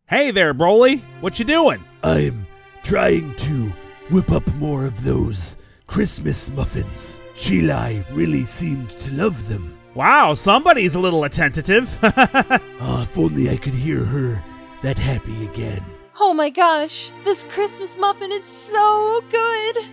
Hey there, Broly. What you doing? I'm trying to whip up more of those Christmas muffins. Cheelai really seemed to love them. Wow, somebody's a little attentive. If only I could hear her that happy again. Oh my gosh, this Christmas muffin is so good!